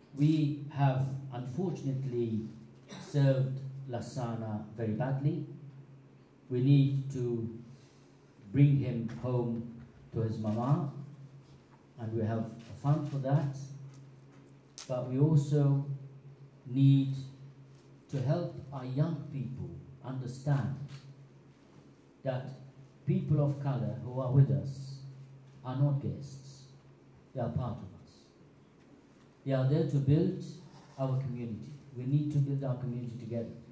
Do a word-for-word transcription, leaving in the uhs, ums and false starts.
We have unfortunately served Lassana very badly. We need to bring him home to his mama, and we have a fund for that. But we also need to help our young people understand that people of color who are with us are not guests. They are part of us. They are there to build our community. We need to build our community together.